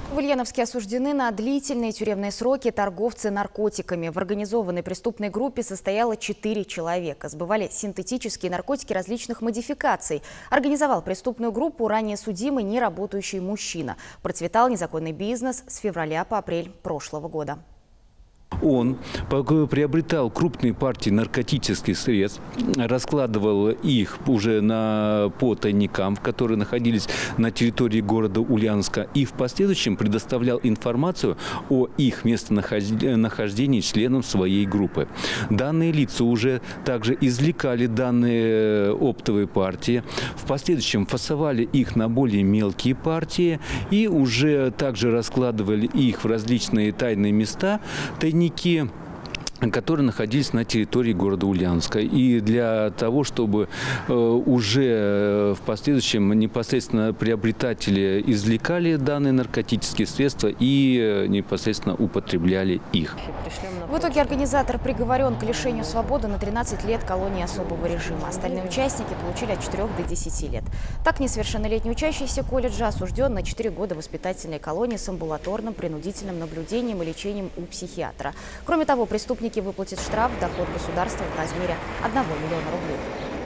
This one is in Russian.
В Ульяновске осуждены на длительные тюремные сроки торговцы наркотиками. В организованной преступной группе состояло 4 человека. Сбывали синтетические наркотики различных модификаций. Организовал преступную группу ранее судимый неработающий мужчина. Процветал незаконный бизнес с февраля по апрель прошлого года. Он приобретал крупные партии наркотических средств, раскладывал их уже по тайникам, которые находились на территории города Ульяновска, и в последующем предоставлял информацию о их местонахождении членам своей группы. Данные лица уже также извлекали данные оптовые партии, в последующем фасовали их на более мелкие партии и уже также раскладывали их в различные тайные места, тайники, которые находились на территории города Ульяновска. И для того, чтобы уже в последующем непосредственно приобретатели извлекали данные наркотические средства и непосредственно употребляли их. В итоге организатор приговорен к лишению свободы на 13 лет колонии особого режима. Остальные участники получили от 4 до 10 лет. Так, несовершеннолетний учащийся колледжа осужден на 4 года воспитательной колонии с амбулаторным принудительным наблюдением и лечением у психиатра. Кроме того, преступники выплатят штраф в доход государства в размере 1 миллиона рублей.